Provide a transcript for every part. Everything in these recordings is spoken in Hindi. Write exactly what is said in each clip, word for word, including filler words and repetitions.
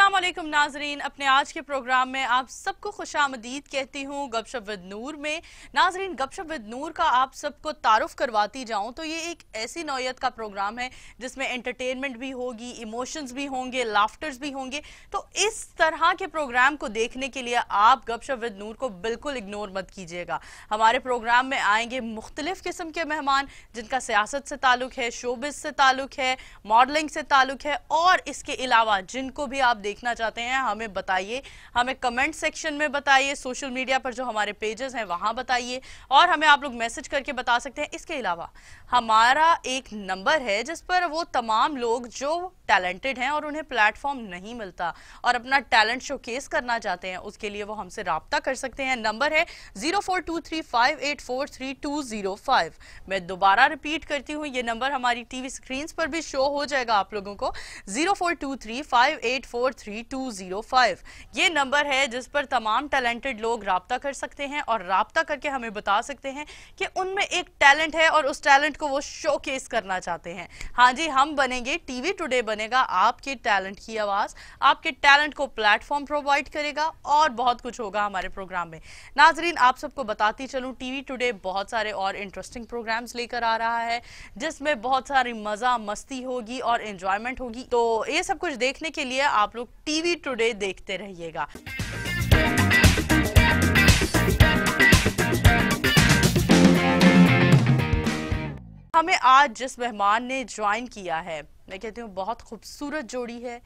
अस्सलाम वालेकुम नाजरीन, अपने आज के प्रोग्राम में आप सबको खुशामदीद कहती हूँ गपशप विद नूर में। नाजरीन, गपशप विद नूर का आप सबको तारुफ करवाती जाऊँ तो ये एक ऐसी नौयत का प्रोग्राम है जिसमें एंटरटेनमेंट भी होगी, इमोशंस भी होंगे, लाफ्टर्स भी होंगे। तो इस तरह के प्रोग्राम को देखने के लिए आप गपशप विद नूर को बिल्कुल इग्नोर मत कीजिएगा। हमारे प्रोग्राम में आएंगे मुख्तलिफ किस्म के मेहमान जिनका सियासत से ताल्लुक है, शोबिस से ताल्लुक है, मॉडलिंग से ताल्लुक है, और इसके अलावा जिनको भी आप देखना चाहते हैं हमें बताइए, हमें कमेंट सेक्शन में बताइए, सोशल मीडिया पर जो हमारे पेजेस हैं वहां बताइए, और हमें आप लोग मैसेज करके बता सकते हैं। इसके अलावा हमारा एक नंबर है जिस पर वो तमाम लोग जो टैलेंटेड हैं और उन्हें प्लेटफॉर्म नहीं मिलता और अपना टैलेंट शोकेस करना चाहते हैं, उसके लिए वो हमसे राब्ता कर सकते हैं। नंबर है zero four two three five eight four three two zero five. मैं दोबारा रिपीट करती हूँ, ये नंबर हमारी टीवी स्क्रीन पर भी शो हो जाएगा आप लोगों को, zero four two three five eight four three two zero five. ये नंबर है जिस पर तमाम टैलेंटेड लोग राब्ता कर सकते हैं और राब्ता करके हमें बता सकते हैं कि उनमें एक टैलेंट है और उस टैलेंट को वो शोकेस करना चाहते हैं। हाँ जी, हम बनेंगे, टीवी टुडे बनेगा आपके टैलेंट की आवाज, आपके टैलेंट को प्लेटफॉर्म प्रोवाइड करेगा और बहुत कुछ होगा हमारे प्रोग्राम में। नाजरीन, आप सबको बताती चलूं, टीवी टुडे बहुत सारे और इंटरेस्टिंग प्रोग्राम्स लेकर आ रहा है जिसमें बहुत सारी मजा मस्ती होगी और एंजॉयमेंट होगी। तो ये सब कुछ देखने के लिए आप लोग टीवी टुडे देखते रहिएगा। हमें आज जिस मेहमान ने ज्वाइन किया है, मैं कहती हूँ बहुत खूबसूरत जोड़ी है,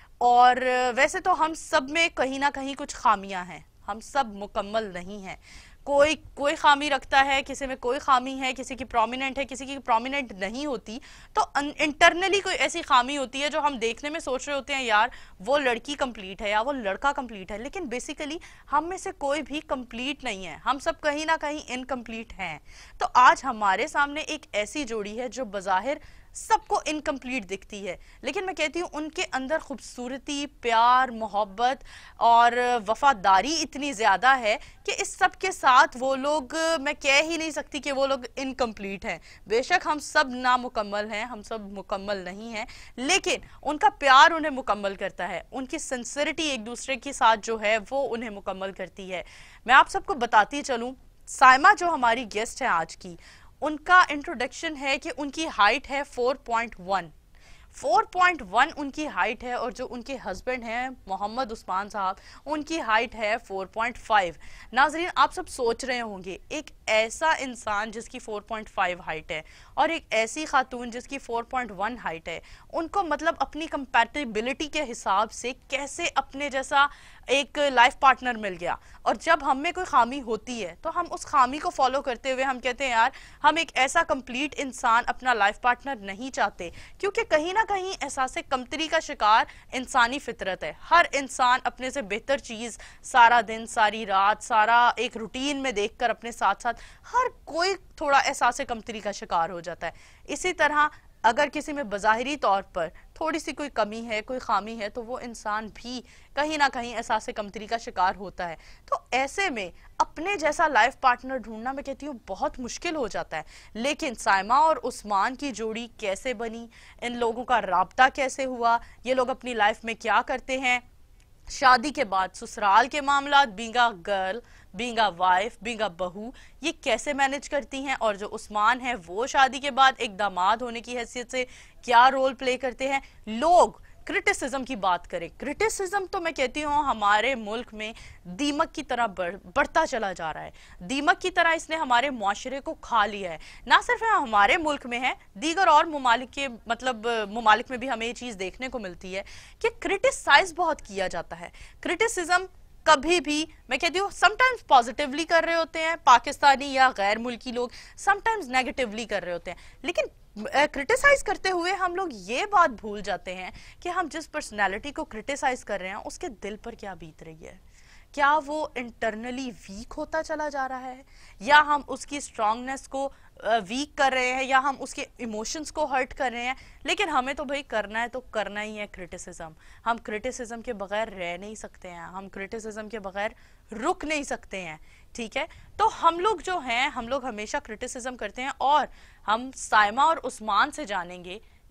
और वैसे तो हम सब में कहीं ना कहीं कुछ खामियां हैं, हम सब मुकम्मल नहीं हैं। कोई कोई खामी रखता है, किसी में कोई खामी है, किसी की प्रोमिनेंट है, किसी की प्रोमिनेंट नहीं होती। तो इंटरनली कोई ऐसी खामी होती है जो हम देखने में सोच रहे होते हैं यार वो लड़की कंप्लीट है या वो लड़का कंप्लीट है, लेकिन बेसिकली हम में से कोई भी कंप्लीट नहीं है, हम सब कहीं ना कहीं इनकम्प्लीट हैं। तो आज हमारे सामने एक ऐसी जोड़ी है जो बज़ाहिर सबको इनकम्प्लीट दिखती है, लेकिन मैं कहती हूँ उनके अंदर खूबसूरती, प्यार, मोहब्बत और वफादारी इतनी ज़्यादा है कि इस सब के साथ वो लोग, मैं कह ही नहीं सकती कि वो लोग इनकम्प्लीट हैं। बेशक हम सब नामुकम्मल हैं, हम सब मुकम्मल नहीं हैं, लेकिन उनका प्यार उन्हें मुकम्मल करता है, उनकी सिंसियरिटी एक दूसरे के साथ जो है वो उन्हें मुकम्मल करती है। मैं आप सबको बताती चलूँ, साइमा जो हमारी गेस्ट है आज की, उनका इंट्रोडक्शन है कि उनकी हाइट है four point one, four point one उनकी हाइट है, और जो उनके हस्बैंड हैं मोहम्मद उस्मान साहब, उनकी हाइट है फोर पॉइंट फाइव। नाजरीन, आप सब सोच रहे होंगे एक ऐसा इंसान जिसकी फोर पॉइंट फाइव हाइट है और एक ऐसी खातून जिसकी फोर पॉइंट वन हाइट है, उनको मतलब अपनी कंपैटिबिलिटी के हिसाब से कैसे अपने जैसा एक लाइफ पार्टनर मिल गया। और जब हम में कोई खामी होती है तो हम उस खामी को फॉलो करते हुए हम कहते हैं यार हम एक ऐसा कंप्लीट इंसान अपना लाइफ पार्टनर नहीं चाहते, क्योंकि कहीं ना कहीं एहसास कमतरी का शिकार इंसानी फितरत है। हर इंसान अपने से बेहतर चीज सारा दिन, सारी रात, सारा एक रूटीन में देखकर अपने साथ साथ हर कोई थोड़ा एहसास कमतरी का शिकार हो जाता है। इसी तरह अगर किसी में बज़ाहिरी तौर पर थोड़ी सी कोई कमी है, कोई खामी है, तो वो इंसान भी कहीं ना कहीं एहसास कमतरी का शिकार होता है। तो ऐसे में अपने जैसा लाइफ पार्टनर ढूंढना, मैं कहती हूँ, बहुत मुश्किल हो जाता है। लेकिन साइमा और उस्मान की जोड़ी कैसे बनी, इन लोगों का राब्ता कैसे हुआ, ये लोग अपनी लाइफ में क्या करते हैं, शादी के बाद ससुराल के मामला, being a girl, being a wife, being a bahu, ये कैसे मैनेज करती हैं, और जो उस्मान है वो शादी के बाद एक दामाद होने की हैसियत से क्या रोल प्ले करते हैं। लोग क्रिटिसिज्म की बात करें, क्रिटिसिज्म तो मैं कहती हूँ हमारे मुल्क में दीमक की तरह बढ़, बढ़ता चला जा रहा है। दीमक की तरह इसने हमारे मुआशरे को खा लिया है। ना सिर्फ हमारे मुल्क में है, दीगर और ममालिक के मतलब ममालिक में भी हमें ये चीज़ देखने को मिलती है कि क्रिटिसाइज बहुत किया जाता है। क्रिटिसिज्म कभी भी, मैं कहती हूँ, समटाइम्स पॉजिटिवली कर रहे होते हैं पाकिस्तानी या गैर मुल्की लोग, समटाइम्स नेगेटिवली कर रहे होते हैं, लेकिन क्रिटिसाइज uh, करते हुए हम लोग ये बात भूल जाते हैं कि हम जिस पर्सनैलिटी को क्रिटिसाइज कर रहे हैं उसके दिल पर क्या बीत रही है। क्या वो इंटरनली वीक होता चला जा रहा है, या हम उसकी स्ट्रांगनेस को वीक uh, कर रहे हैं, या हम उसके इमोशंस को हर्ट कर रहे हैं। लेकिन हमें तो भाई करना है तो करना ही है क्रिटिसिज्म। हम क्रिटिसिज्म के बगैर रह नहीं सकते हैं, हम क्रिटिसिज्म के बगैर रुक नहीं सकते हैं, ठीक है। तो हम लोग जो हैं, हम लोग हमेशा क्रिटिसिज्म करते हैं, और हम साइमा और उस्मान से जानेंगे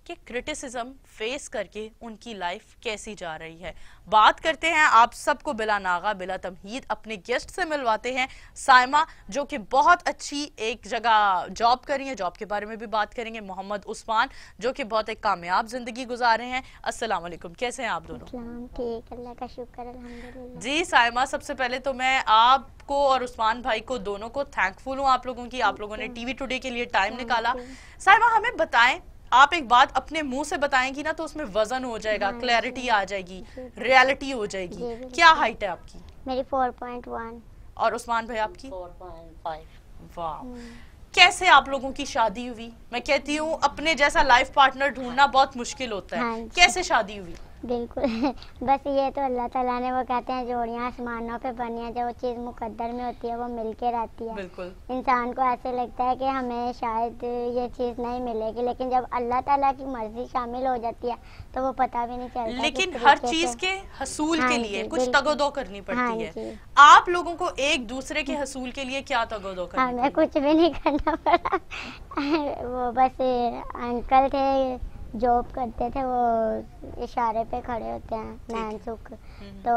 कि क्रिटिसिज्म फेस करके उनकी लाइफ कैसी जा रही है। बात करते हैं आप सबको बिला नागा बिला तमहीद अपने गेस्ट से मिलवाते हैं। साइमा जो कि बहुत अच्छी एक जगह जॉब कर रही है, जॉब के बारे में भी बात करेंगे। मोहम्मद उस्मान जो कि बहुत एक कामयाब जिंदगी गुजार रहे हैं। अस्सलाम वालेकुम, कैसे हैं आप दोनों? ठीक, अल्लाह का शुक्र, अल्हम्दुलिल्लाह। जी साइमा, सबसे पहले तो मैं आपको और उस्मान भाई को दोनों को थैंकफुल हूँ आप लोगों की, आप लोगों ने टीवी टुडे के लिए टाइम निकाला। साइमा हमें बताएं, आप एक बात अपने मुंह से बताएंगी ना तो उसमें वजन हो जाएगा, क्लैरिटी आ जाएगी, रियलिटी हो जाएगी। क्या हाइट है आपकी? मेरी चार पॉइंट एक। और उस्मान भाई आपकी? चार पॉइंट पाँच। वाह, कैसे आप लोगों की शादी हुई? मैं कहती हूँ अपने जैसा लाइफ पार्टनर ढूंढना बहुत मुश्किल होता है। हाँ, कैसे शादी हुई? बिल्कुल बस ये तो अल्लाह ताला ने, वो कहते हैं जोड़ियां आसमानों पे बनी है, जो चीज़ मुकद्दर में होती है वो मिलके रहती है। बिल्कुल। इंसान को ऐसे लगता है कि हमें शायद ये चीज़ नहीं मिलेगी, लेकिन जब अल्लाह ताला की मर्जी शामिल हो जाती है तो वो पता भी नहीं चलता। लेकिन हर चीज के हसूल हाँ के लिए जी, कुछ तगोदो करनी पड़ती हाँ है। जी। आप लोगों को एक दूसरे के हसूल के लिए क्या तगोदो करनी हमें कुछ भी नहीं करना पड़ा वो बस अंकल थे, जॉब करते थे, वो इशारे पे खड़े होते हैं नानसुख, तो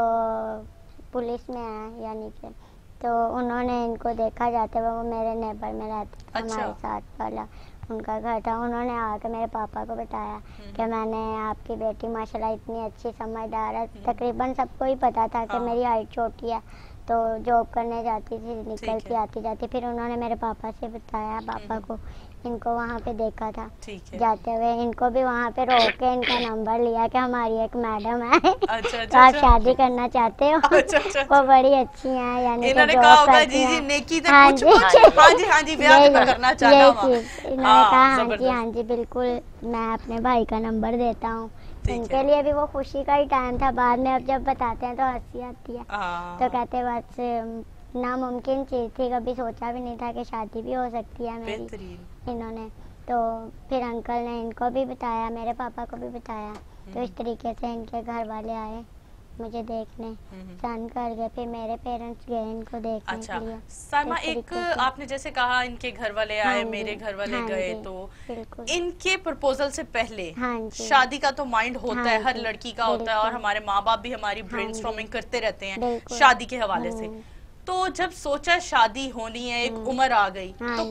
पुलिस में है यानी कि, तो उन्होंने इनको देखा जाते हुए, वो मेरे नेबर में रहते थे। अच्छा। हमारे साथ वाला उनका घर था। उन्होंने आके मेरे पापा को बताया कि मैंने आपकी बेटी माशाल्लाह इतनी अच्छी समझदार है। तकरीबन सबको ही पता था कि हाँ। मेरी हाइट छोटी है, तो जॉब करने जाती थी, निकलती आती जाती। फिर उन्होंने मेरे पापा से बताया, पापा को इनको वहाँ पे देखा था जाते हुए। इनको भी वहाँ पे रोक के इनका नंबर लिया कि हमारी एक मैडम है अच्छा, अच्छा, तो आप अच्छा। शादी करना चाहते हो? अच्छा, अच्छा, वो बड़ी अच्छी हैं, यानी इन्होंने कि कहा जॉब होगा करती जी जी हैं। नेकी से हाँ कुछ जी। कुछ हाँ जी हाँ जी ब्याह यही- तो करना चाहता यही हूँ। चीज़। इन्होंने हाँ, कहा हाँ जी जबरदस्त। हाँ जी बिल्कुल, मैं अपने भाई का नंबर देता हूँ। ठीक उनके है। लिए भी वो खुशी का ही टाइम था। बाद में अब जब बताते हैं तो हंसी आती है, हाँ। तो कहते बस नामुमकिन चीज़ थी, कभी सोचा भी नहीं था कि शादी भी हो सकती है मेरी। बेहतरीन। इन्होंने तो फिर अंकल ने इनको भी बताया, मेरे पापा को भी बताया, तो इस तरीके से इनके घर वाले आए मुझे देखने, सन कर गए। फिर मेरे पेरेंट्स गए इनको देखने अच्छा के लिए। साइमा, इस एक तरीके से। आपने जैसे कहा इनके घर वाले आए, हाँ जी, मेरे घर वाले हाँ गए, जी, तो बिल्कुल। इनके प्रपोजल से पहले हाँ जी। शादी का तो माइंड होता हाँ है, हर जी, लड़की का होता है, और बिल्कुल। हमारे माँ बाप भी हमारी हाँ ब्रेनस्टॉर्मिंग जी, करते रहते हैं बिल्कुल। शादी के हवाले से। हम्म। तो जब सोचा शादी होनी है, एक उम्र आ गई, हाँ तो जी।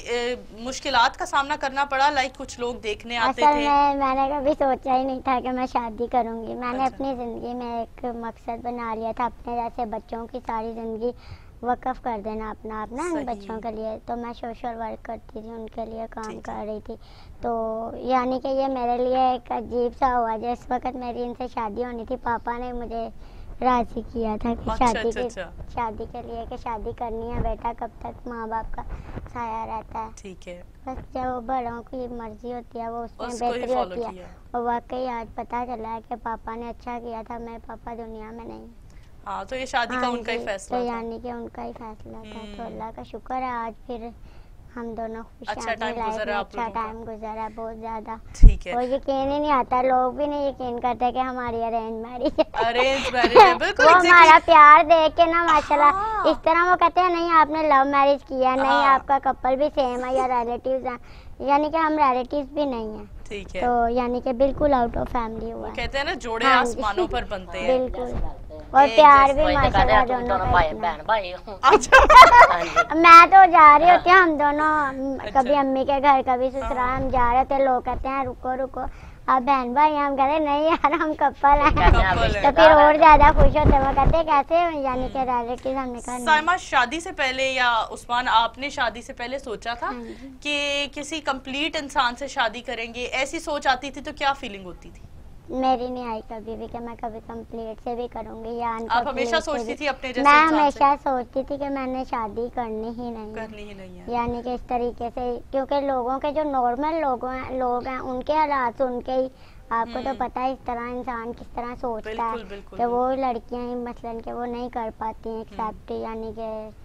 कोई मुश्किलात का सामना करना पड़ा? लाइक कुछ लोग देखने आते असल थे? में मैंने कभी सोचा ही नहीं था कि मैं शादी करूंगी। मैंने अच्छा। अपनी ज़िंदगी में एक मकसद बना लिया था, अपने जैसे बच्चों की सारी ज़िंदगी वक़्फ़ कर देना अपना अपना इन सही। बच्चों के लिए। तो मैं सोशल वर्क करती थी, उनके लिए काम ठीक है। कर रही थी। तो यानी कि ये मेरे लिए एक अजीब सा हुआ। जिस वक्त मेरी इनसे शादी होनी थी, पापा ने मुझे राज़ी किया था कि अच्छा, शादी अच्छा, के अच्छा। शादी के लिए कि शादी करनी है बेटा, कब तक माँ बाप का साया रहता है। ठीक है। बस जब बड़ों की मर्जी होती है वो उसमें उसको ही बेहतरी follow होती है। किया। और वाकई आज पता चला है कि पापा ने अच्छा किया था, मेरे पापा दुनिया में नहीं। हाँ, तो ये शादी का हाँ उनका ही जी, फैसला तो था। यानी कि उनका ही फैसला था। तो हम्म। अल्लाह का शुक्र है आज फिर हम दोनों खुश हैं, अच्छा अपनी टाइम लाइफ गुजरा में आप अच्छा लोगों का। टाइम गुजरा है बहुत ज्यादा। ठीक है। और यकीन ही नहीं आता, लोग भी नहीं यकीन करते कि हमारी अरेंज मैरिज है। अरेंज मैरिज है, बिल्कुल वो exactly। हमारा प्यार देख के ना माशाल्लाह हाँ। इस तरह वो कहते हैं नहीं आपने लव मैरिज किया, नहीं हाँ। आपका कपल भी सेम है या रिलेटिव्स हैं, यानी कि हम रिलेटिव्स भी नहीं हैं। ठीक है। तो यानी कि बिल्कुल आउट ऑफ फैमिली हुआ है। कहते हैं ना जोड़े हाँ जी। आसमानों पर बनते हैं। बिल्कुल। और प्यार भी वही तो कहते माशाल्लाह हैं तुम दोनों दोनों का भाई इतना बहन भाई हो। अच्छा। हाँ जी। मैं तो जा रही होती हूँ, हम दोनों म, अच्छा। कभी अम्मी के घर कभी ससुराल हम जा रहे थे, लोग कहते हैं रुको रुको आप बहन भाई हैं, हम कहते हैं नहीं यार हम कपल हैं। कहते हैं आप कपल है। तो रिश्तेदार फिर और हैं। ज्यादा खुश होते हैं, वो कहते हैं कैसे यानी कि रिलेटिव। हमने कहा नहीं। साइमा, शादी से पहले या उस्मान आपने शादी से पहले सोचा था हाँ जी। कि किसी कंप्लीट इंसान से शादी करेंगे? ऐसी सोच आती थी तो क्या फीलिंग होती थी? मेरी नहीं आई कभी भी कि मैं कभी कंप्लीट से भी करूंगी या आप हमेशा uncomplete से सोचती भी। थी अपने जैसे मैं इंसान से? हमेशा सोचती थी कि मैंने शादी करनी ही नहीं है। करनी ही नहीं है। यानी कि इस तरीके से, क्योंकि लोगों के जो नॉर्मल लोग हैं लोग हैं उनके हालात सुन के ही आपको तो पता है इस तरह इंसान किस तरह सोचता बिल्कुल, है बिल्कुल, कि वो लड़कियां ही मसलन के वो नहीं कर पाती हैं एक्सेप्ट, यानी कि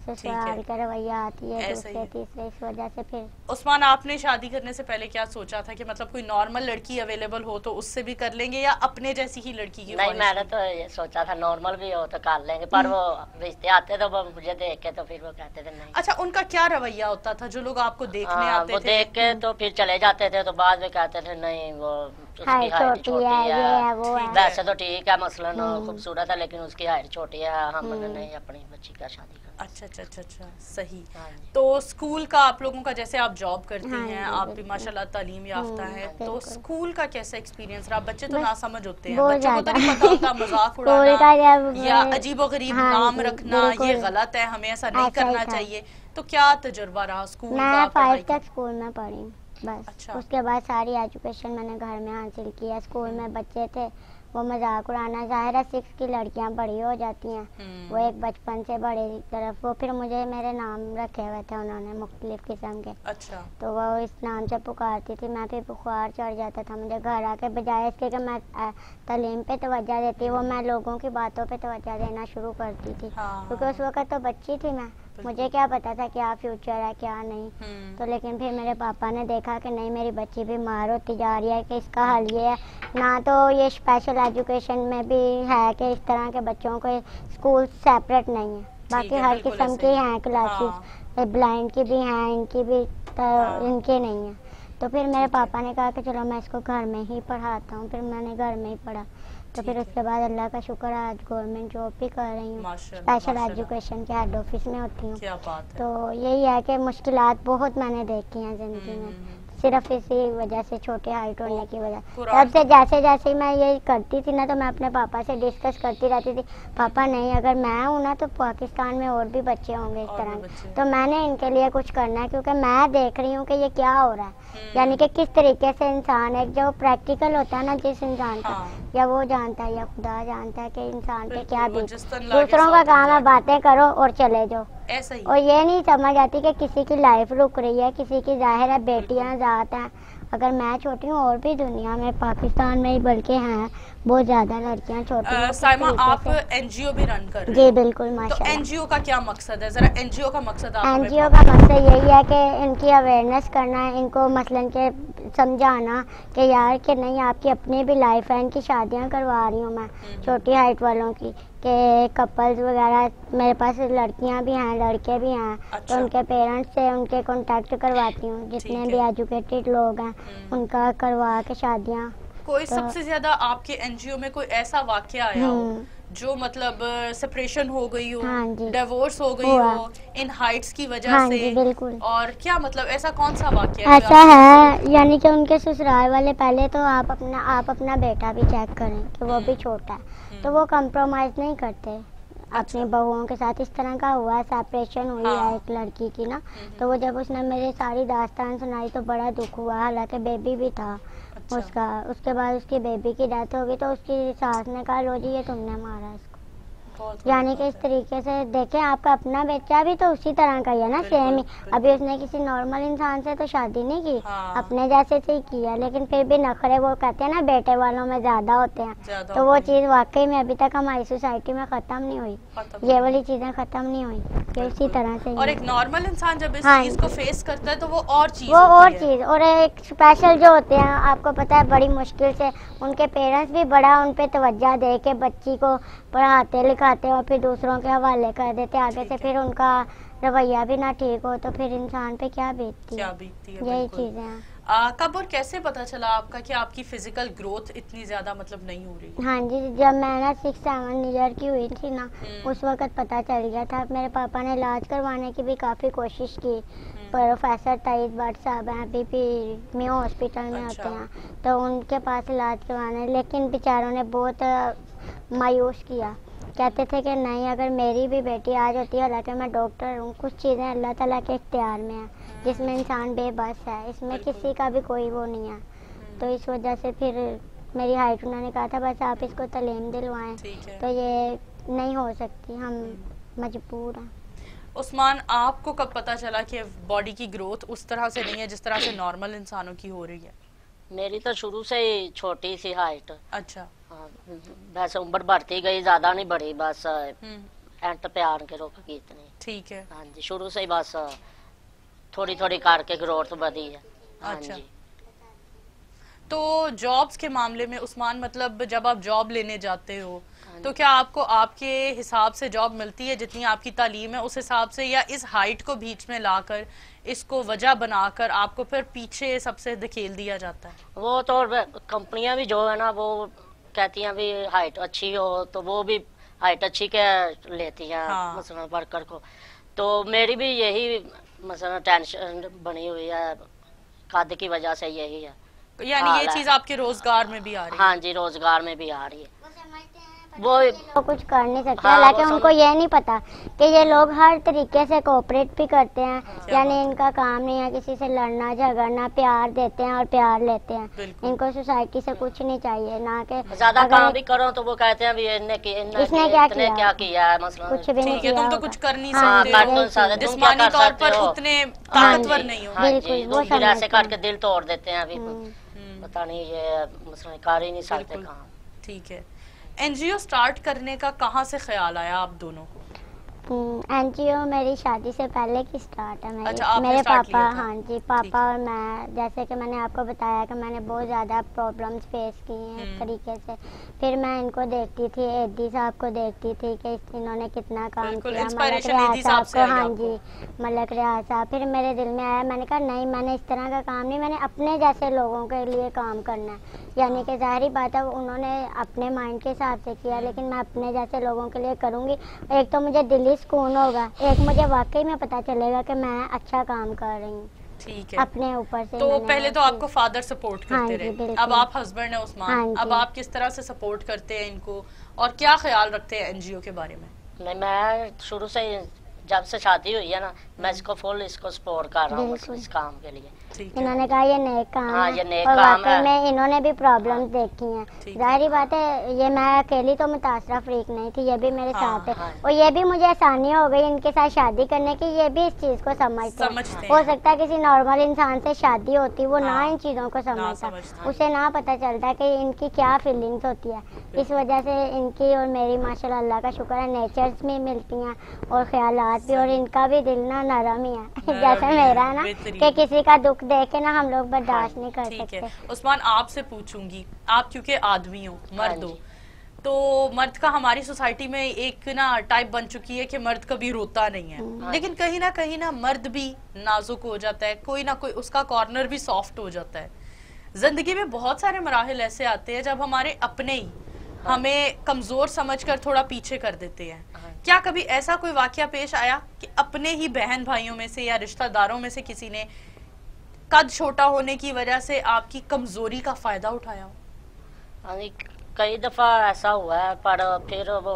ससुराल का रवैया आती है दूसरे तीसरे, इस वजह से फिर। उस्मान, आपने शादी करने से पहले क्या सोचा था कि मतलब कोई नॉर्मल लड़की अवेलेबल हो तो उससे भी कर लेंगे या अपने जैसी ही लड़की की? नहीं, मैंने तो ये सोचा था नॉर्मल भी हो तो कर लेंगे, पर वो रिश्ते आते तो वो मुझे देख के तो फिर वो कहते थे नहीं। अच्छा, उनका क्या रवैया होता था जो लोग आपको देखने हाँ, आते वो थे? देख के तो फिर चले जाते थे, तो बाद में कहते थे नहीं वो उसकी हाइट छोटी, छोटी है, है, ये है, वो है। वैसे तो ठीक है मसलन खूबसूरत है, लेकिन उसकी हाइट छोटी है, हमने नहीं अपनी बच्ची का शादी कर। अच्छा अच्छा अच्छा अच्छा, सही। हाँ, तो स्कूल का आप लोगों का, जैसे आप जॉब करती हाँ, हैं, आप भी माशाल्लाह तालीम याफ्ता हैं, तो बिल्कुल। स्कूल का कैसा एक्सपीरियंस रहा? बच्चे तो ना समझ होते हैं, बहुत बच्चों को तो ज्यादा। नहीं पता होता मजाक स्कूल का उड़ाना जब या अजीबोगरीब हाँ नाम जी, रखना, ये बिल्कुल। गलत है, हमें ऐसा नहीं ऐसा ही करना था। चाहिए। तो क्या तजुर्बा रहा स्कूल का, मैं पढ़ाई फाइव का? तक स्कूल में पढ़ी बस। अच्छा। उसके बाद सारी एजुकेशन मैंने घर में हासिल किया। स्कूल में बच्चे थे वो मजाक उड़ाना, जाहिर है सिक्स की लड़कियां बड़ी हो जाती हैं, वो एक बचपन से बड़े की तरफ, वो फिर मुझे मेरे नाम रखे हुए थे उन्होंने मुख्तलिफ किस्म के। अच्छा। तो वो इस नाम से पुकारती थी, मैं फिर बुखार चढ़ जाता था मुझे घर आके, बजाय इसके कि मैं तालीम पे तवज्जो देती, वो मैं लोगों की बातों पे तवज्जो देना शुरू करती थी। हाँ। क्योंकि उस वक्त तो बच्ची थी मैं, मुझे क्या पता था क्या फ्यूचर है क्या नहीं। तो लेकिन फिर मेरे पापा ने देखा कि नहीं मेरी बच्ची बीमार होती जा रही है, कि इसका हल ये है ना, तो ये स्पेशल एजुकेशन में भी है कि इस तरह के बच्चों को स्कूल सेपरेट नहीं है, बाकी हर किस्म की हैं क्लासेस, ब्लाइंड की भी हैं, इनकी भी इनके नहीं है। तो फिर मेरे पापा ने कहा कि चलो मैं इसको घर में ही पढ़ाता हूँ, फिर मैंने घर में ही पढ़ा। तो फिर उसके बाद अल्लाह का शुक्र है आज गवर्नमेंट जॉब भी कर रही हूँ, स्पेशल एजुकेशन के हेड ऑफिस में होती हूँ। क्या बात है। तो यही है कि मुश्किलात बहुत मैंने देखी हैं ज़िंदगी में, सिर्फ इसी वजह से, छोटे हाइट होने की वजह। तब से जैसे जैसे मैं ये करती थी ना, तो मैं अपने पापा से डिस्कस करती रहती थी, पापा नहीं अगर मैं हूँ ना तो पाकिस्तान में और भी बच्चे होंगे इस तरह के, तो मैंने इनके लिए कुछ करना है, क्योंकि मैं देख रही हूँ कि ये क्या हो रहा है, यानी कि किस तरीके से इंसान एक जो प्रैक्टिकल होता है ना जिस इंसान का, या वो जानता है या खुदा जानता है कि इंसान पे क्या बीत। दूसरों का काम है बातें करो और चले जाओ, ऐसा ही। और ये नहीं समझ आती कि किसी की लाइफ रुक रही है, किसी की जाहिर है बेटियां ज़्यादा हैं। अगर मैं छोटी हूँ और भी दुनिया में पाकिस्तान में ही बल्कि हैं बहुत ज्यादा लड़कियां छोटी हैं। साइमा, आप एनजीओ भी रन कर रहे जी हैं? बिल्कुल माशाल्लाह। तो एनजीओ का क्या मकसद है? जरा एनजीओ का मकसद आप एनजीओ का मकसद यही है कि इनकी अवेयरनेस करना है, इनको मसलन के समझाना कि यार कि नहीं आपकी अपनी भी लाइफ है। इनकी शादियां करवा रही हूँ मैं छोटी हाइट वालों की, के कपल्स वगैरह मेरे पास लड़कियां भी हैं लड़के भी हैं। अच्छा। तो उनके पेरेंट्स से उनके कांटेक्ट करवाती हूँ, जितने भी एजुकेटेड लोग हैं उनका करवा के शादियाँ। कोई तो, सबसे ज्यादा आपके एनजीओ में कोई ऐसा वाकया आया हो जो मतलब सेपरेशन हो गई हो, हाँ डिवोर्स हो गई हो इन हाइट्स की वजह हाँ से? बिल्कुल। और क्या मतलब ऐसा कौन सा वाकया ऐसा है, यानी कि उनके ससुराल वाले, पहले तो आप अपना आप अपना बेटा भी चेक करें कि वो भी छोटा है, तो वो कंप्रोमाइज नहीं करते अपनी बहुओं के साथ। इस तरह का हुआ, सेपरेशन हुई हाँ। है एक लड़की की ना, तो वो जब उसने मेरी सारी दास्तान सुनाई तो बड़ा दुख हुआ, हालांकि बेबी भी था अच्छा। उसका। उसके बाद उसकी बेबी की डेथ हो गई, तो उसकी सास ने कहा लो जी ये तुमने मारा इसको। यानी कि इस तरीके से देखें, आपका अपना बच्चा भी तो उसी तरह का ही है ना, सेम ही। अभी उसने किसी नॉर्मल इंसान से तो शादी नहीं की हाँ। अपने जैसे से ही किया, लेकिन फिर भी नखरे वो कहते हैं ना बेटे वालों में ज्यादा होते हैं, तो वो चीज वाकई में अभी तक हमारी सोसाइटी में खत्म नहीं हुई, ये वाली चीजें खत्म नहीं हुई, ये उसी तरह से। और एक नॉर्मल इंसान जब इस चीज को फेस करता है तो वो और चीज वो और चीज। और एक स्पेशल जो होते हैं आपको पता है, बड़ी मुश्किल से उनके पेरेंट्स भी बड़ा उन पे तवज्जो दे के बच्ची को पढ़ाते लिखाते और फिर दूसरों के हवाले कर देते आगे से, फिर उनका रवैया भी ना ठीक हो तो फिर इंसान पे क्या बीतती क्या बीतती है। यही चीजें हैं। कब और कैसे पता चला आपका कि आपकी फिजिकल ग्रोथ इतनी ज्यादा मतलब नहीं हो रही? हाँ जी, जब मैं ना सिक्स सेवन ईयर की हुई थी ना, उस वक्त पता चल गया था। मेरे पापा ने इलाज करवाने की भी काफ़ी कोशिश की, प्रोफेसर तईद भट्ट साहब हैं अभी भी म्यू हॉस्पिटल में अच्छा। होते हैं, तो उनके पास इलाज करवाने, लेकिन बेचारों ने बहुत मायूस किया। कहते थे कि नहीं अगर मेरी भी बेटी आज होती है, हालांकि मैं डॉक्टर हूँ, कुछ चीज़ें अल्लाह ताला के इख्तियार में है जिसमें इंसान बेबस है, इसमें किसी का भी कोई वो नहीं है। तो इस वजह से फिर मेरी हाइट उन्होंने कहा था बस आप इसको तालीम दिलवाएं, तो ये नहीं हो सकती, हम मजबूर हैं। उस्मान, आपको कब पता चला कि बॉडी की ग्रोथ उस तरह से नहीं है जिस तरह से नॉर्मल इंसानों की हो रही है? मेरी तो शुरू से ही छोटी सी हाइट। अच्छा। हाँ, वैसे उम्र बढ़ती गई, ज्यादा नहीं बढ़ी, बस एंड पे आन के रोक की इतनी। ठीक है। हाँ जी, शुरू से ही बस थोड़ी थोड़ी करके ग्रोथ बढ़ी है। हाँ अच्छा। जी। तो जॉब्स के मामले में उस्मान, मतलब जब आप जॉब लेने जाते हो तो क्या आपको आपके हिसाब से जॉब मिलती है जितनी आपकी तालीम है उस हिसाब से, या इस हाइट को बीच में लाकर इसको वजह बनाकर आपको फिर पीछे सबसे धकेल दिया जाता है? वो तो कंपनियां भी जो है ना वो कहती हैं भी हाइट अच्छी हो तो वो भी हाइट अच्छी के लेती हैं। हाँ। मसलन वर्कर को तो मेरी भी यही मसलन टेंशन बनी हुई है, कद की वजह से यही है। यानी ये चीज आपके रोजगार में भी आ रही है? हाँ जी, रोजगार में भी आ रही है। वो तो कुछ कर नहीं सकते। हाँ, हालांकि उनको ये नहीं पता कि ये लोग हर तरीके से कोऑपरेट भी करते हैं। हाँ, यानी इनका काम नहीं है किसी से लड़ना झगड़ना, प्यार देते हैं और प्यार लेते हैं। इनको सोसाइटी से कुछ नहीं चाहिए, ना कि ज्यादा काम भी करो तो वो कहते हैं भी इन्ने की, इन्ने इसने क्या किया, क्या किया है, मसला कुछ भी नहीं किया। तुम तो कुछ कर नहीं सकते, जिस्मानी तौर पर उतने ताकतवर नहीं हो। बिल्कुल, वो फिर ऐसे करके दिल तोड़ देते हैं। अभी पता नहीं ये मसला कर ही नहीं सकते काम। ठीक है। एनजीओ स्टार्ट करने का कहाँ से ख्याल आया आप दोनों को? एनजीओ मेरी शादी से पहले की स्टार्ट है। मेरी, अच्छा, मेरे पापा, हाँ जी, पापा और मैं, जैसे कि मैंने आपको बताया कि मैंने बहुत ज़्यादा प्रॉब्लम्स फेस की हैं इस तरीके से। फिर मैं इनको देखती थी, एडी साहब को देखती थी कि इन्होंने कितना काम किया, मलक रियाज साहब को, हाँ जी, मलक रियाज साहब। फिर मेरे दिल में आया, मैंने कहा नहीं, मैंने इस तरह का काम नहीं, मैंने अपने जैसे लोगों के लिए काम करना है। यानी कि जाहिर बात है उन्होंने अपने माइंड के हिसाब से किया, लेकिन मैं अपने जैसे लोगों के लिए करूँगी। एक तो मुझे दिली सुकून होगा, एक मुझे वाकई में पता चलेगा कि मैं अच्छा काम कर रही हूँ। ठीक है। अपने ऊपर से। तो पहले तो आपको फादर सपोर्ट करते हाँ रहे, अब आप हस्बैंड है उस्मान। हाँ, अब आप किस तरह से सपोर्ट करते हैं इनको और क्या ख्याल रखते हैं एनजीओ के बारे में? नहीं, मैं शुरू से जब से शादी हुई है ना, मैं इसको फुल इसको सपोर्ट कर रहा हूँ इस काम के लिए। इन्होंने कहा ये नेक काम हाँ, है, ये नेक और काम वाकई है। में इन्होंने भी प्रॉब्लम्स देखी हैं। जाहिर बात है ये मैं अकेली तो मुतासरा फ्रीक नहीं थी, ये भी मेरे हाँ, साथ है। हाँ। और ये भी मुझे आसानी हो गई इनके साथ शादी करने की, ये भी इस चीज को समझते, समझते हैं। हो सकता है किसी नॉर्मल इंसान से शादी होती वो हाँ, ना इन चीजों को समझता, समझता। उसे ना पता चलता कि इनकी क्या फीलिंग्स होती है। इस वजह से इनकी और मेरी माशाल्लाह अल्लाह का शुक्र है नेचर्स में मिलती हैं और ख्यालात भी, और इनका भी दिल ना नरम ही है जैसे मेरा है ना, कि किसी का दुख देख के ना हम लोग बर्दाश्त नहीं कर सकते। उस्मान, आपसे पूछूंगी, आप क्योंकि आदमी हो, मर्द हो, तो मर्द का हमारी सोसाइटी में एक ना टाइप बन चुकी है कि मर्द कभी रोता नहीं है, लेकिन कहीं ना कहीं ना मर्द भी नाजुक हो जाता है, कोई ना कोई उसका कॉर्नर भी सॉफ्ट हो जाता है। जिंदगी में बहुत सारे मराहिल ऐसे आते हैं जब हमारे अपने ही हमें कमजोर समझकर थोड़ा पीछे कर देते हैं। क्या कभी ऐसा कोई वाकया पेश आया कि अपने ही बहन भाइयों में से या रिश्तेदारों में से किसी ने कद छोटा होने की वजह से आपकी कमजोरी का फायदा उठाया हो? कई दफा ऐसा हुआ है, पर फिर वो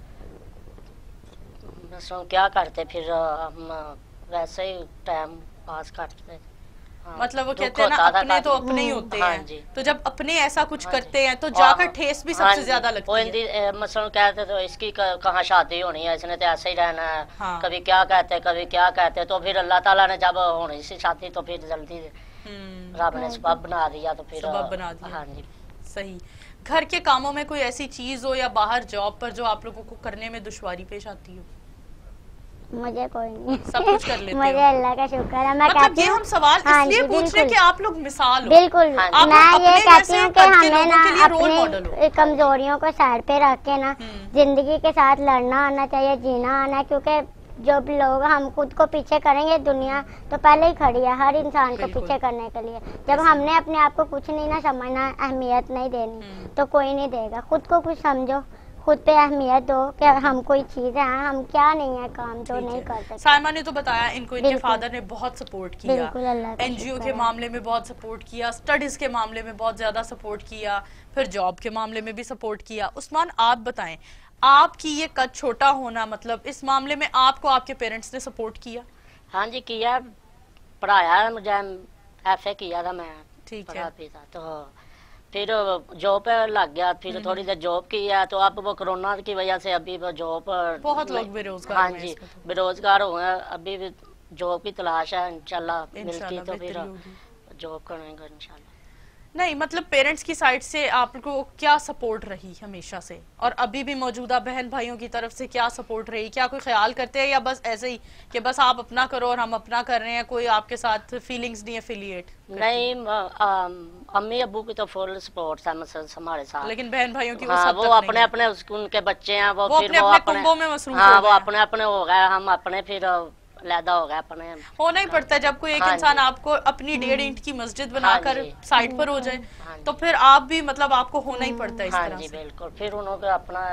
क्या करते, फिर हम वैसे ही टाइम पास करते। हाँ, मतलब वो कहते हैं ना अपने तो अपने ही होते हाँ हैं। जी। तो जब अपने ऐसा कुछ हाँ करते हैं तो जाकर ठेस भी सबसे हाँ ज्यादा लगती है। मसलन कहते तो इसकी कहाँ शादी होनी है, इसने तो ऐसे ही रहना है। हाँ। कभी क्या कहते कभी क्या कहते, तो फिर अल्लाह ताला ने जब होनी सी शादी तो फिर जल्दी रब ने सबब बना दिया, तो फिर सबब बना दिया। हाँ जी। सही। घर के कामों में कोई ऐसी चीज हो या बाहर जॉब पर जो आप लोगों को करने में दुश्वारी पेश आती हो? मुझे कोई नहीं, सब कुछ कर लेते मुझे अल्लाह का शुक्र है। मैं मतलब ये हम सवाल हाँ इसलिए पूछ रहे हैं कि आप लोग मिसाल हो। बिल्कुल, हाँ, मैं ये कहती हूँ कि हमें ना अपने अपनी कमजोरियों को साइड पे रख के ना जिंदगी के साथ लड़ना आना चाहिए, जीना आना, क्योंकि जो लोग हम खुद को पीछे करेंगे दुनिया तो पहले ही खड़ी है हर इंसान को पीछे करने के लिए। जब हमने अपने आप को कुछ नहीं ना समझना, अहमियत नहीं देनी, तो कोई नहीं देगा। खुद को कुछ समझो, खुद पे अहमियत दो कि हम कोई चीज है, हम क्या नहीं है काम जो नहीं कर सकते। साइमा ने तो बताया इनको इनके फादर ने बहुत सपोर्ट किया, एनजीओ के मामले में बहुत सपोर्ट किया, स्टडीज के मामले में बहुत ज्यादा सपोर्ट किया, फिर जॉब के मामले में भी सपोर्ट किया। उस्मान, आप बताएं, आपकी ये कद छोटा होना, मतलब इस मामले में आपको आपके पेरेंट्स ने सपोर्ट किया? हाँ जी किया, पढ़ाया मुझे, एफ ए किया था मैं। ठीक है। तो फिर जॉब पे लग गया, फिर थोड़ी देर जॉब किया, तो अब वो कोरोना की वजह से अभी वो जॉब, बहुत लोग बेरोजगार, हाँ जी बेरोजगार हुए हैं। अभी भी जॉब की तलाश है, इंशाल्लाह मिलती तो फिर जॉब करेंगे इंशाल्लाह। नहीं, मतलब पेरेंट्स की साइड से आपको क्या सपोर्ट रही हमेशा से, और अभी भी मौजूदा बहन भाइयों की तरफ से क्या सपोर्ट रही? क्या कोई ख्याल करते हैं या बस ऐसे ही कि बस आप अपना करो और हम अपना कर रहे हैं, कोई आपके साथ फीलिंग्स नहीं एफिलिएट? नहीं, अम्मी अब्बू की तो फुल सपोर्ट है हमारे साथ, लेकिन बहन भाइयों की हाँ, वो अपने अपने उनके बच्चे हैं, वो फिर वो अपने कुंभों में मसरूफ, हाँ, वो अपने अपने हो गए, हम अपने फिर लैदा हो गया अपने। होना ही पड़ता है जब कोई एक हाँ इंसान आपको अपनी डेढ़ इंच की मस्जिद बनाकर हाँ साइड पर हो जाए, हाँ तो फिर आप भी मतलब आपको होना ही पड़ता है इस हाँ तरह जी, से। बिल्कुल। फिर उन्होंने अपना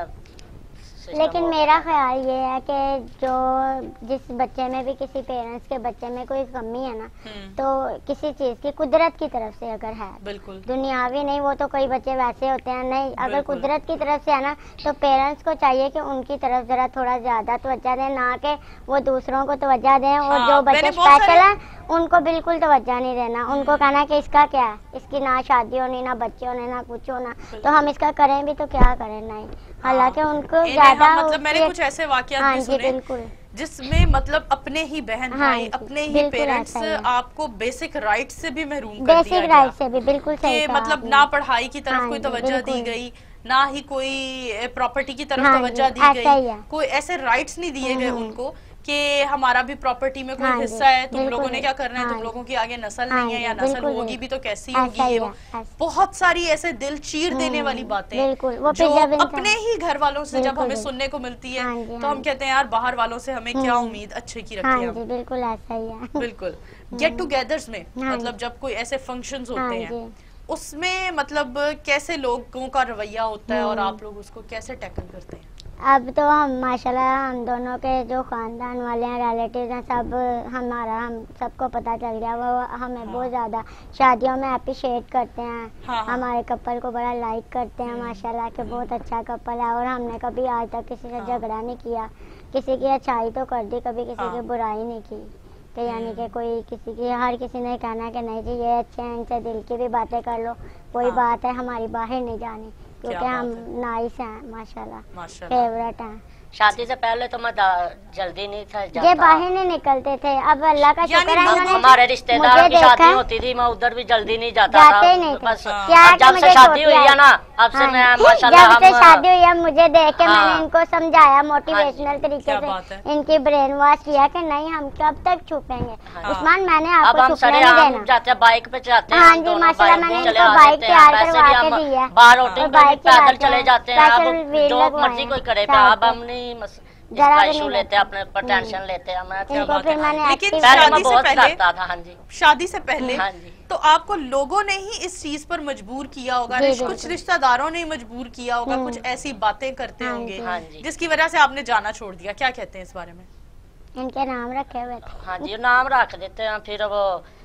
लेकिन मेरा ख्याल ये है कि जो जिस बच्चे में भी किसी पेरेंट्स के बच्चे में कोई कमी है ना, तो किसी चीज की कुदरत की तरफ से अगर है, बिल्कुल दुनियावी नहीं, वो तो कोई बच्चे वैसे होते हैं, नहीं, अगर कुदरत की तरफ से है ना, तो पेरेंट्स को चाहिए कि उनकी तरफ जरा थोड़ा ज्यादा तवज्जो दें, ना कि वो दूसरों को तवज्जो दें। और हाँ, जो बच्चे स्पेशल है उनको बिल्कुल तवज्जो नहीं देना, उनको कहना कि इसका क्या है, इसकी ना शादी होनी, ना बच्चे होने, ना कुछ होना, तो हम इसका करें भी तो क्या करें, नहीं। हालांकि उनको ज्यादा हाँ, मतलब मैंने कुछ ऐसे वाकयात हाँ भी सुने बिल्कुल, जिसमें मतलब अपने ही बहन हाँ भाई, अपने ही पेरेंट्स आपको बेसिक राइट से भी महरूम कर दिया बेसिक राइट से भी, बिल्कुल सही कि मतलब ना पढ़ाई की तरफ कोई तवज्जो दी गई, ना ही कोई प्रॉपर्टी की तरफ तवज्जो दी गई, कोई ऐसे राइट्स नहीं दिए गए उनको कि हमारा भी प्रॉपर्टी में कोई हिस्सा है, तुम लोगों ने क्या करना है, तुम लोगों की आगे नस्ल नहीं है, या नस्ल होगी भी तो कैसी होगी, ये वो बहुत सारी ऐसे दिल चीर देने वाली बातें जो अपने ही घर वालों से जब हमें सुनने को मिलती है, तो हम कहते हैं यार बाहर वालों से हमें क्या उम्मीद अच्छे की रखी है। बिल्कुल ऐसा ही है। बिल्कुल। गेट टुगेदर्स में मतलब जब कोई ऐसे फंक्शंस होते हैं, उसमें मतलब कैसे लोगों का रवैया होता है और आप लोग उसको कैसे टैकल करते हैं? अब तो हम माशाल्लाह हम दोनों के जो खानदान वाले हैं, रिलेटिव हैं, सब हमारा हम सबको पता चल गया, वो हमें हाँ। बहुत ज़्यादा शादियों में अप्रिशिएट करते हैं, हाँ। हमारे कपल को बड़ा लाइक करते हैं माशाल्लाह कि बहुत अच्छा कपल है, और हमने कभी आज तक किसी से हाँ। झगड़ा नहीं किया, किसी की अच्छाई तो कर दी, कभी किसी हाँ। की बुराई नहीं की, कि यानी कि कोई किसी की, हर किसी ने कहना कि नहीं जी ये अच्छे हैं, इनसे दिल की भी बातें कर लो, कोई हाँ। बात है हमारी बाहर नहीं जानी, क्योंकि हम नाइस हैं माशाल्लाह, फेवरेट हैं। शादी से पहले तो मैं जल्दी नहीं था जाता, ये बाहर नहीं निकलते थे, अब अल्लाह का शुक्र है इन्होंने हमारे रिश्तेदारों की शादी होती थी, मैं उधर भी जल्दी नहीं जाता जाते था, ही नहीं बस क्या जब से शादी हुई है ना, अब से मैं माशाल्लाह, जब से शादी हुई है मुझे देख के मैंने इनको समझाया मोटिवेशनल तरीके से, इनकी ब्रेन वॉश किया कि नहीं हम कब तक छुपेंगे उस्मान, मैंने आपको छुपने नहीं देना, जाते बाइक पे जाते हैं, हाँ जी माशाल्लाह, मैंने इनको बाइक तैयार करवा के दी है, बाहर आउटिंग पैदल चले जाते हैं, अब जो मर्जी कोई करे, अब हम नहीं जरा इशू लेते हैं, अपने पर टेंशन लेते हैं। मैं क्या बात है, लेकिन शादी से पहले था, हाँ जी, शादी से पहले हाँ जी, तो आपको लोगों ने ही इस चीज पर मजबूर किया होगा, कुछ रिश्तेदारों ने मजबूर किया होगा, कुछ ऐसी बातें करते होंगे हाँ जिसकी वजह से आपने जाना छोड़ दिया, क्या कहते हैं इस बारे में? इनके नाम रखे हुए थे, हाँ जी नाम रख देते हैं, फिर वो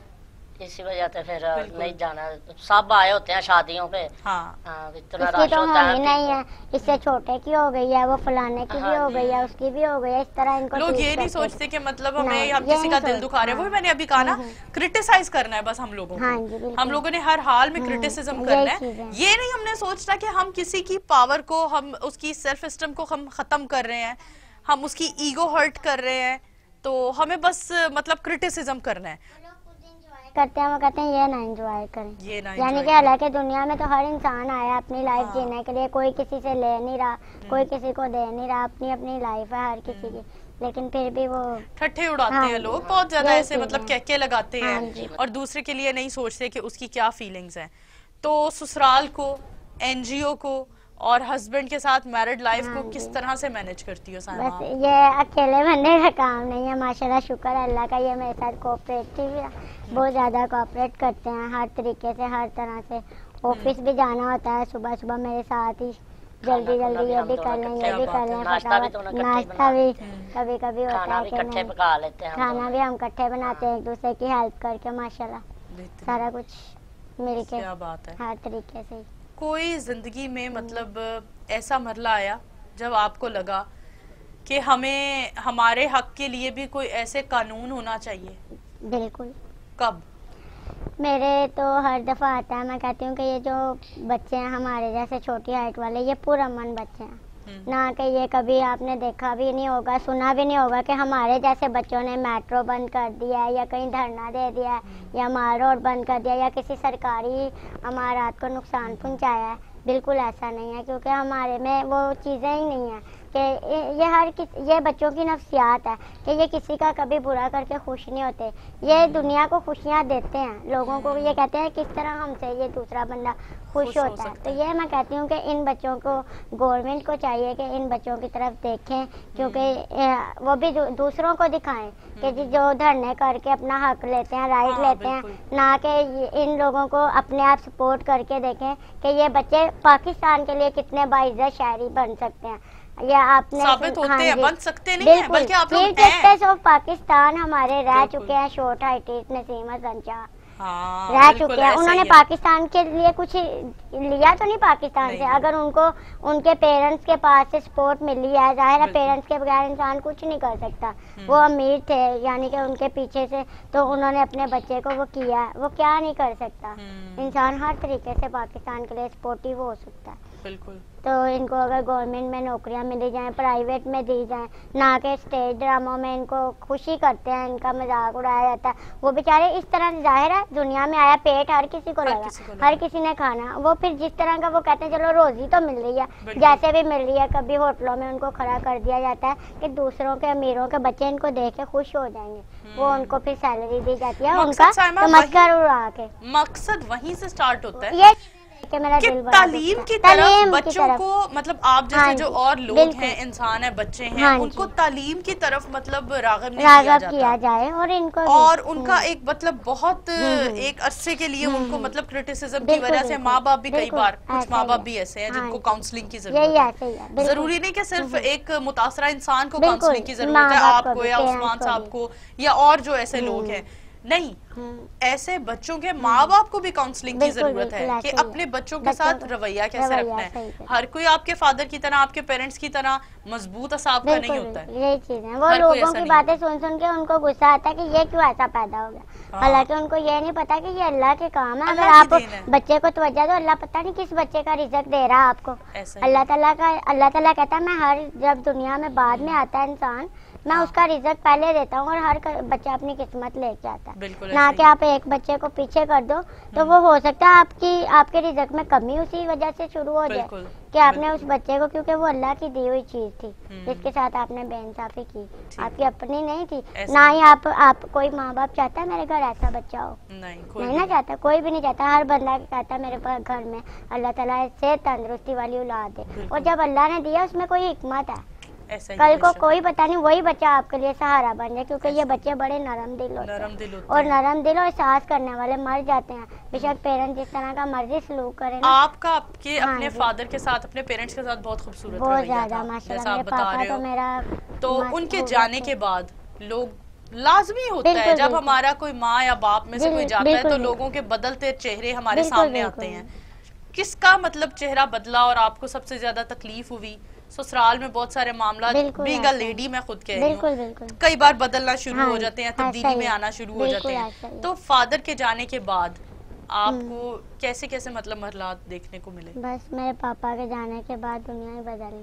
इसी वजह से फिर नहीं जाना, सब आए होते हैं शादियों पे, हाँ, हाँ, इतना रश तो होता है, नहीं है, इससे छोटे की हो गई है, वो फलाने की भी हो गई है, उसकी भी हो गई है, इस तरह इनको लोग ये नहीं सोचते कि मतलब हमें हम किसी का दिल दुखा रहे हैं, वो मैंने अभी कहा ना, क्रिटिसाइज करना है बस हम लोगों को, हम लोगों ने हर हाल में क्रिटिसिज्म करना है, ये नहीं हमने सोचना कि हम किसी की पावर को, हम उसकी सेल्फ एस्टीम को हम खत्म कर रहे हैं, हम उसकी ईगो हर्ट कर रहे हैं, तो हमें बस मतलब क्रिटिसिज्म करना है करते हैं, वो कहते हैं ये ना एंजॉय करें, ये ना यानी कि हालांकि दुनिया में तो हर इंसान आया अपनी लाइफ हाँ। जीने के लिए, कोई किसी से ले नहीं रहा, कोई किसी को दे नहीं रहा, अपनी अपनी लाइफ है हर किसी की, लेकिन फिर भी वो ठट्ठे उड़ाते हाँ, हैं लोग बहुत ज्यादा ऐसे मतलब कहके लगाते हैं हाँ, और दूसरे के लिए नहीं सोचते कि उसकी क्या फीलिंग्स हैं। तो ससुराल को, एनजीओ को और हस्बैंड के साथ मैरिड लाइफ हाँ को किस तरह से मैनेज करती हो साइमा? बस ये अकेले बनने का काम नहीं है, माशाल्लाह शुक्र है अल्लाह का, ये मेरे साथ कोऑपरेटिव है, बहुत ज़्यादा कोऑपरेट करते हैं हर तरीके से, हर तरह से। ऑफिस भी जाना होता है सुबह सुबह मेरे साथ ही, जल्दी जल्दी ये भी कर लें, ये भी कर लें, फटाफट नाश्ता भी कभी कभी होता है कि नहीं, खाना भी हम इकट्ठे बनाते हैं, एक दूसरे की हेल्प करके माशाल्लाह, सारा कुछ मिल के हर तरीके से। कोई जिंदगी में मतलब ऐसा मरला आया जब आपको लगा कि हमें हमारे हक के लिए भी कोई ऐसे कानून होना चाहिए? बिल्कुल। कब? मेरे तो हर दफा आता है, मैं कहती हूँ कि ये जो बच्चे हैं हमारे जैसे छोटी हाइट वाले, ये पुरअमन बच्चे हैं, ना कि ये कभी आपने देखा भी नहीं होगा, सुना भी नहीं होगा कि हमारे जैसे बच्चों ने मेट्रो बंद कर दिया है या कहीं धरना दे दिया है या माल रोड बंद कर दिया या किसी सरकारी इमारत को नुकसान पहुंचाया है। बिल्कुल ऐसा नहीं है, क्योंकि हमारे में वो चीज़ें ही नहीं है कि ये हर किस ये बच्चों की नफ्सियात है कि ये किसी का कभी बुरा करके खुश नहीं होते। ये दुनिया को खुशियाँ देते हैं, लोगों को ये कहते हैं किस तरह हमसे ये दूसरा बंदा खुश, खुश होता है। तो ये मैं कहती हूँ कि इन बच्चों को गवर्नमेंट को चाहिए कि इन बच्चों की तरफ देखें, क्योंकि वो भी दूसरों को दिखाएं कि जो धरने करके अपना हक लेते हैं, राइट हाँ, लेते हैं, ना कि इन लोगों को अपने आप सपोर्ट करके देखें कि ये बच्चे पाकिस्तान के लिए कितने बाइज़्ज़त शहरी बन सकते हैं। या आपने साबित होते हाँ हैं, बन सकते नहीं हैं, बल्कि आप लोग हैं। ऑफ पाकिस्तान हमारे रह चुके हैं, शॉर्ट हाइट नसीम हसन शाह हाँ, रह चुके हैं। उन्होंने पाकिस्तान के लिए कुछ लिया तो नहीं पाकिस्तान नहीं। से अगर उनको उनके पेरेंट्स के पास से सपोर्ट मिली है, जाहिर है पेरेंट्स के बगैर इंसान कुछ नहीं कर सकता। वो अमीर थे, यानी कि उनके पीछे से तो उन्होंने अपने बच्चे को वो किया, वो क्या नहीं कर सकता। इंसान हर तरीके से पाकिस्तान के लिए सपोर्टिव हो सकता है। बिल्कुल। तो इनको अगर गवर्नमेंट में नौकरियां मिली जाएं, प्राइवेट में दी जाएं, ना कि स्टेज ड्रामों में इनको खुशी करते हैं, इनका मजाक उड़ाया जाता है। वो बेचारे इस तरह, जाहिर है दुनिया में आया, पेट हर किसी को लगा, हर किसी ने खाना। वो फिर जिस तरह का वो कहते हैं चलो रोजी तो मिल रही है, जैसे भी मिल रही है, कभी होटलों में उनको खड़ा कर दिया जाता है कि दूसरों के अमीरों के बच्चे इनको देख के खुश हो जाएंगे, वो उनको फिर सैलरी दी जाती है उनका तमस्कर उड़ा के। मकसद वहीं से स्टार्ट होता है ये कि मेरा कि दिल तालीम की तरफ बच्चों को, मतलब आप जैसे हाँ जो और लोग हैं, इंसान है, बच्चे हैं, हाँ उनको तालीम की तरफ मतलब राग़िब नहीं राग़िब किया जाता किया जाए। और इनको और उनका एक मतलब बहुत एक अरसे के लिए उनको मतलब क्रिटिसिज्म की वजह से माँ बाप भी कई बार, कुछ माँ बाप भी ऐसे हैं जिनको काउंसलिंग की जरूरत है। जरूरी नहीं कि सिर्फ एक मुतासरा इंसान को काउंसलिंग की जरूरत है, आपको या उस्मान साहब को या और जो ऐसे लोग हैं, नहीं, ऐसे बच्चों के माँ बाप को भी काउंसलिंग की जरूरत है कि अपने बच्चों के साथ रवैया कैसे रखना है। हर कोई आपके फादर की तरह, आपके पेरेंट्स की तरह मजबूत असाब का नहीं होता है। यही चीज है, वो लोगों की बातें सुन सुन के उनको गुस्सा आता है कि ये क्यों ऐसा पैदा हो गया। हालांकि उनको ये नहीं पता कि ये अल्लाह के काम है। अगर आप बच्चे को तवज्जो दो, अल्लाह पता नहीं किस बच्चे का रिज़्क दे रहा है आपको। अल्लाह ताला का, अल्लाह ताला कहता है मैं हर, जब दुनिया में बाद में आता है इंसान, मैं उसका रिजल्ट पहले देता हूँ और हर बच्चा अपनी किस्मत लेके आता है। ना कि आप एक बच्चे को पीछे कर दो तो वो हो सकता है आपकी आपके रिजल्ट में कमी उसी वजह से शुरू हो जाए कि आपने उस बच्चे को, क्योंकि वो अल्लाह की दी हुई चीज थी जिसके साथ आपने बेइंसाफी की, आपकी अपनी नहीं थी। ना ही आप आप कोई माँ बाप चाहता है मेरे घर ऐसा बच्चा हो, नहीं, नहीं ना चाहता, कोई भी नहीं चाहता। हर बंदा कहता है मेरे पास घर में अल्लाह ताला से तंदुरुस्ती वाली औलाद दे, और जब अल्लाह ने दिया उसमें कोई हिकमत है। कल को कोई पता नहीं वही बच्चा आपके लिए सहारा बन जाए, क्योंकि ये बच्चे बड़े नरम दिल होते नरम दिल होते और नरम दिल और एहसास करने वाले मर जाते हैं। बेशक पेरेंट्स जिस तरह का मर्जी सलूक करें। आपका आपके हाँ अपने फादर के साथ, अपने पेरेंट्स के साथ बहुत खूबसूरत, बहुत ज्यादा माशाल्लाह। मेरे पापा तो मेरा, तो उनके जाने के बाद लोग लाजमी होता है जब हमारा कोई माँ या बाप में से कोई जाता है तो लोगों के बदलते चेहरे हमारे सामने आते हैं। किसका मतलब चेहरा बदला और आपको सबसे ज्यादा तकलीफ हुई? ससुराल में बहुत सारे मामला, बीइंग अ लेडी मैं खुद कह रही हूँ, कई बार बदलना शुरू हाँ, हो जाते हैं, तब्दीली में आना शुरू हो जाते हैं। तो फादर के जाने के बाद आपको कैसे कैसे मतलब मरहलात देखने को मिले? बस मेरे पापा के जाने के बाद दुनिया ही बदल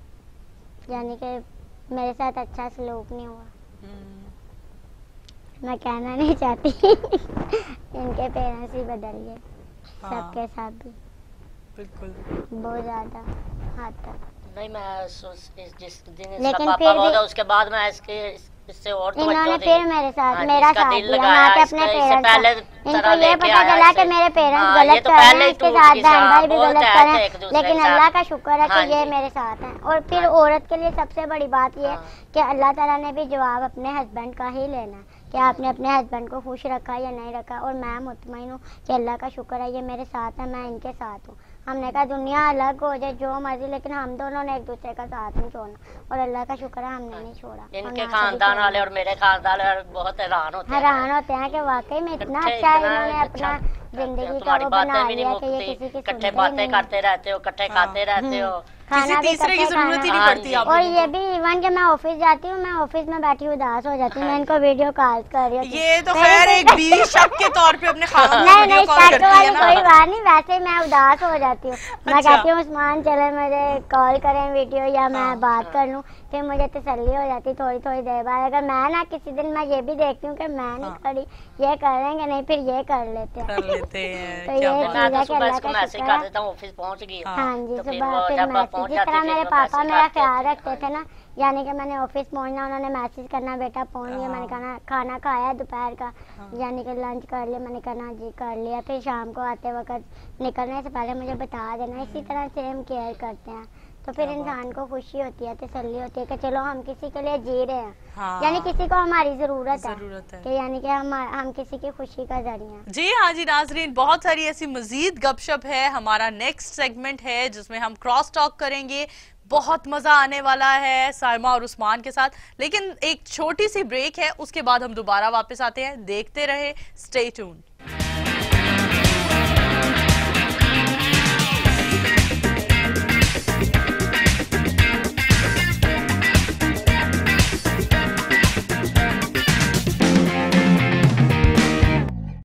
गई, यानी कि मेरे साथ अच्छा सलूक नहीं हुआ। मैं कहना नहीं चाहती इनके पेरेंट्स ही बदल गए, हाँ, सबके साथ भी बिल्कुल बहुत ज्यादा हद तक। नहीं, मैं जिस दिन इसका पापा हुआ उसके बाद मैं इसके इससे और तो इन्होंने फिर मेरे साथ मेरा साथ दिया, ना कि अपने पेरेंट्स। इनको ये पता चला कि मेरे पेरेंट्स गलत कर रहे हैं, इसके साथ बहन भाई भी गलत कर रहे हैं, लेकिन अल्लाह का शुक्र है कि ये मेरे साथ हैं। और फिर औरत के लिए सबसे बड़ी बात ये है कि अल्लाह ताला ने भी जवाब अपने हस्बैंड का ही लेना है कि आपने अपने हस्बैंड को खुश रखा या नहीं रखा। और मैं मुतमईन हूँ कि अल्लाह का शुक्र है ये मेरे साथ है, मैं इनके साथ हूँ। हमने कहा दुनिया अलग हो जाए जो मर्जी, लेकिन हम दोनों ने एक दूसरे का साथ नहीं छोड़ना, और अल्लाह का शुक्र है हमने नहीं छोड़ा। इनके खानदान वाले और मेरे खानदान वाले बहुत हैरान होते हैं हैरान होते हैं कि वाकई में इतना अच्छा इन्होंने अपना जिंदगी का वो बना लिया कि ये किसी की इकट्ठे बातें करते रहते हो, इकट्ठे खाते रहते हो, खाना भी तीसरे की जरूरत ही नहीं पड़ती आपको। और ये भी इवन कि मैं ऑफिस जाती हूँ, मैं ऑफिस में बैठी उदास हो जाती हूँ, मैं इनको वीडियो कॉल कर रही हूँ। ये तो खैर एक बीवी शक के तौर पे अपने खाना नहीं नहीं शक वाली कोई बात नहीं, वैसे मैं उदास हो जाती हूँ। मैं कहती हूँ उस्मान चले मुझे कॉल करें वीडियो या मैं बात कर लूँ, फिर मुझे तसल्ली हो जाती थोड़ी थोड़ी देर बाद। अगर मैं ना किसी दिन मैं ये भी देखती हूँ कि मैं नहीं खड़ी, ये करेंगे नहीं, फिर ये कर लेते हैं, कर लेते हैं। तो ये चीज है कि अल्लाह का शुक्र है। ऑफिस पहुंच गई। हाँ जी, सुबह फिर मैसेज, जिस तरह मेरे पापा मेरा ख्याल रखते थे ना, यानी कि मैंने ऑफिस पहुंचना, उन्होंने मैसेज करना बेटा पहुंच गया, मैंने कहना खाना खाया दोपहर का, यानी कि लंच कर लिया, मैंने कहना जी कर लिया, फिर शाम को आते वक्त निकलने से पहले मुझे बता देना। इसी तरह से हम केयर करते हैं, तो फिर इंसान को खुशी होती है, तसल्ली होती है कि चलो हम किसी के लिए जी रहे हैं। हाँ। यानी किसी को हमारी जरूरत है, है। कि यानी कि हम हम किसी की खुशी का जरिया। जी हाँ जी नाजरीन, बहुत सारी ऐसी मजीद गपशप है। हमारा नेक्स्ट सेगमेंट है जिसमें हम क्रॉस टॉक करेंगे, बहुत मजा आने वाला है साइमा और उस्मान के साथ। लेकिन एक छोटी सी ब्रेक है, उसके बाद हम दोबारा वापस आते हैं। देखते रहे, स्टे ट्यून्ड।